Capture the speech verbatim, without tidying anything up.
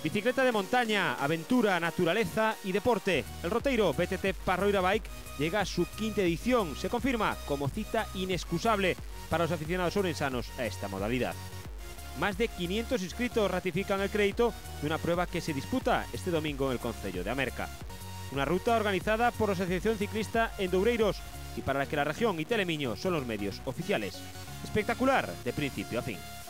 Bicicleta de montaña, aventura, naturaleza y deporte. El Roteiro B T T Parroira Bike llega a su quinta edición. Se confirma como cita inexcusable para los aficionados ourensanos a esta modalidad. Más de quinientos inscritos ratifican el crédito de una prueba que se disputa este domingo en el concello de Amerca. Una ruta organizada por la Asociación Ciclista Endoureiros y para la que la región y Telemiño son los medios oficiales. Espectacular de principio a fin.